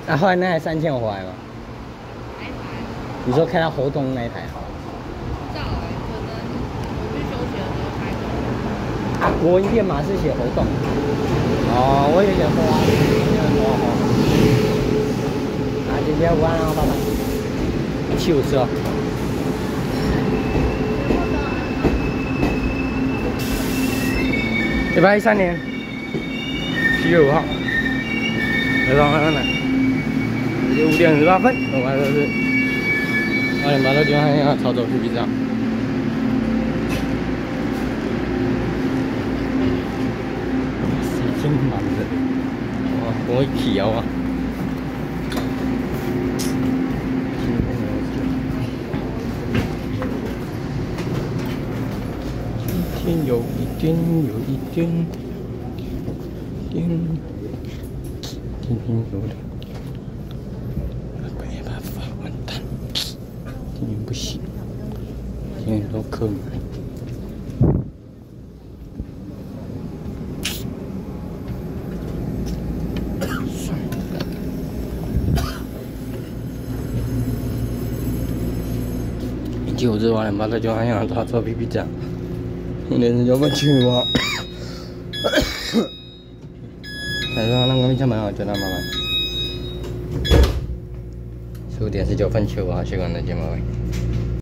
啊，后来那台3000有回来吗？ 哪一台？ 你说开到活动那一台？ 不知道哎，可能我去休息的时候开的。 啊，国营电码是写活动。哦，我以为写花，啊，今天5万啊，爸爸。750哦。113年7月5号，来到来，5点28分，我们这是8点8到9号要操作 PP 站。时间满的，哇，我去啊！今天有一点，今天有点，没办法，完蛋，今天不行，今天都客满。就是8点8到9号要他做 PP 站，今天是要不去吗？还是让我们上班啊，就那麻烦。15点19分7号，习惯的节目。